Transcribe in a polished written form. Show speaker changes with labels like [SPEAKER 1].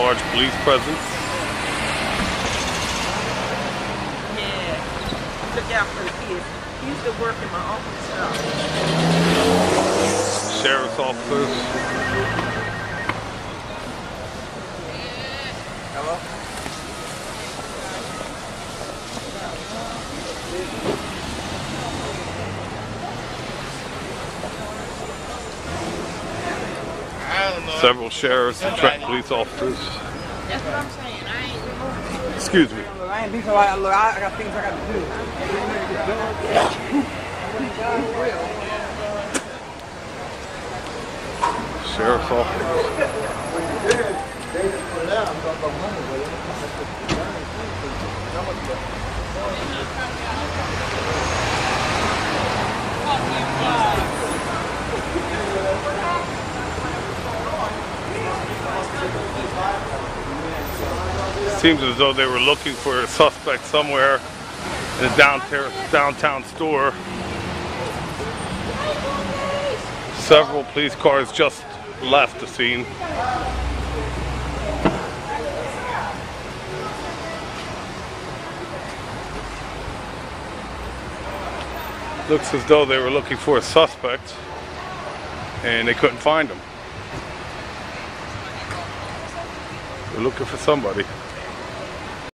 [SPEAKER 1] large police presence.
[SPEAKER 2] Yeah, look out for the kids. He used to work in my uncle's shop.
[SPEAKER 1] Sheriff's officers.
[SPEAKER 3] Hello?
[SPEAKER 1] Several sheriffs and police officers.
[SPEAKER 2] That's what I'm saying. I ain't.
[SPEAKER 1] Excuse me.
[SPEAKER 3] I ain't being so I got things I got to do.
[SPEAKER 1] Sheriff's officers. Seems as though they were looking for a suspect somewhere in a downtown store. Several police cars just left the scene. Looks as though they were looking for a suspect and they couldn't find him. They're looking for somebody.